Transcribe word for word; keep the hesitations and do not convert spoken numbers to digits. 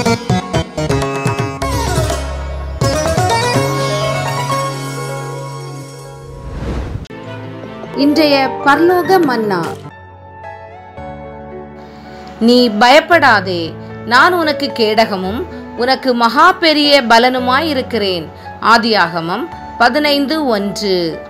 இன்றைய பரலோக மன்னா. நீ பயப்படாதே, நான் உனக்கு கேடகமும் உனக்கு மகா பெரிய பலனுமாயிருக்கிறேன். ஆதியாகமம் பதினைந்து ஒன்று.